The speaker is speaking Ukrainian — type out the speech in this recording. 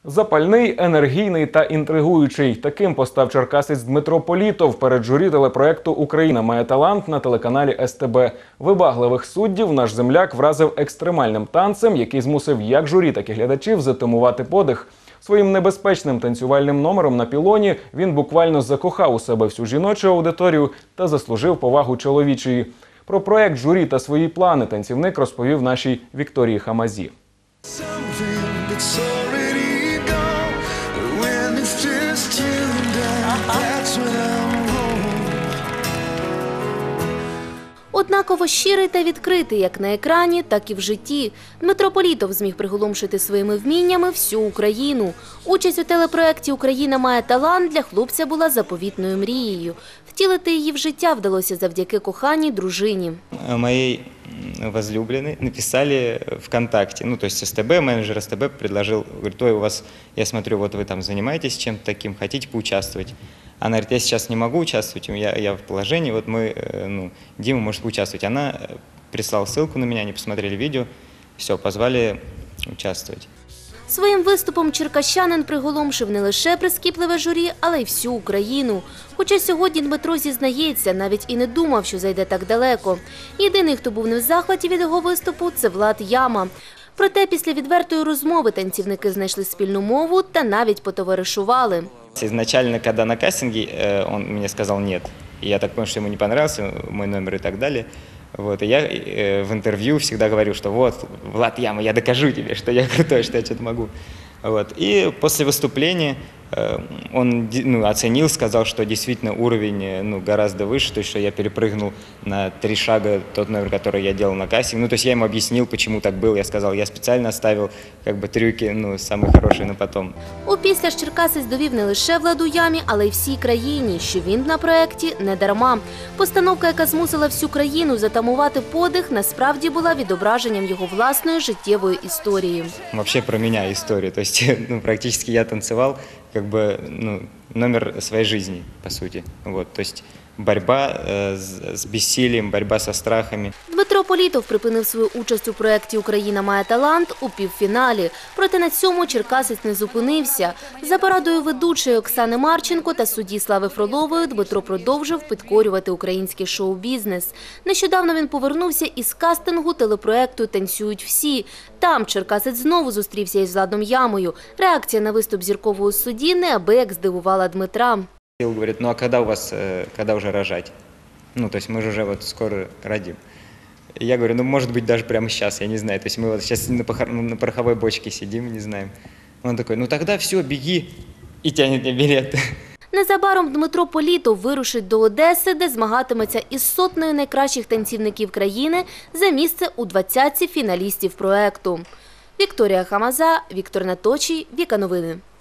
Запальний, енергійний та інтригуючий. Таким постав черкасець Дмитро Політов перед журі телепроекту «Україна має талант» на телеканалі СТБ. Вибагливих суддів наш земляк вразив екстремальним танцем, який змусив як журі, так і глядачів затамувати подих. Своїм небезпечним танцювальним номером на пілоні він буквально закохав у себе всю жіночу аудиторію та заслужив повагу чоловічої. Про проект журі та свої плани танцівник розповів нашій Вікторії Хамазі. Однаково щирий та відкритий як на екрані, так і в житті. Дмитро Політов зміг приголомшити своїми вміннями всю Україну. Участь у телепроекті «Україна має талант» для хлопця була заповітною мрією. Втілити її в життя вдалося завдяки коханій дружині. Моей возлюбленной написали ВКонтакте, то есть СТБ, менеджер СТБ предложил, говорит, ой, у вас, я смотрю, вот вы там занимаетесь чем-то таким, хотите поучаствовать? Она говорит, я сейчас не могу участвовать, я в положении, вот мы, Дима может поучаствовать. Она прислала ссылку на меня, они посмотрели видео, все, позвали участвовать. Своїм виступом черкащанин приголомшив не лише прискіпливе журі, але й всю Україну. Хоча сьогодні Дмитро зізнається, навіть і не думав, що зайде так далеко. Єдиний, хто був не в захваті від його виступу – це Влад Яма. Проте після відвертої розмови танцівники знайшли спільну мову та навіть потоваришували. Изначально, когда на кастинге, он мне сказал нет. И я так понял, что ему не понравился мой номер и так далее. Вот, и я в интервью всегда говорю, что вот, Влад Яма, я докажу тебе, что я крутой, что я что-то могу. Вот. И после выступления он оценил, сказал, что действительно уровень гораздо выше, то есть что я перепрыгнул на 3 шага тот номер, который я делал на кастинге. То есть я ему объяснил, почему так было. Я сказал, я специально оставил трюки самые хорошие на потом. Опісля ж черкасець довів не лише Владу Ямі, але й всій країні, що він на проєкті не дарма. Постановка, яка змусила всю країну затамувати подих, насправді була відображенням його власної життєвої історії. Вообще про меня история. То есть практически я танцевал номер своей жизни, по сути. Вот, то есть борьба с бессилием, борьба со страхами. Дмитро Політов припинив свою участь у проєкті «Україна має талант» у півфіналі. Проте на цьому черкасець не зупинився. За порадою ведучої Оксани Марченко та судді Слави Фролової Дмитро продовжив підкорювати український шоу-бізнес. Нещодавно він повернувся із кастингу телепроєкту «Танцюють всі». Там черкасець знову зустрівся із Владом Ямою. Реакція на виступ зіркового судді неабияк здивувала Дмитра. Говорит, а когда уже рожать? То есть мы же уже скоро родим. И я говорю, может быть, даже прямо сейчас, я не знаю. То есть мы сейчас на пороховой бочке сидим, не знаем. Он такой, тогда все, беги, и тянет мне билет. Незабаром Дмитро Політов вирушить до Одеси, де змагатиметься із сотнею найкращих танцівників країни за місце у 20-ці фіналістів проєкту. Вікторія Хамаза, Віктор Наточій, Віка Новини.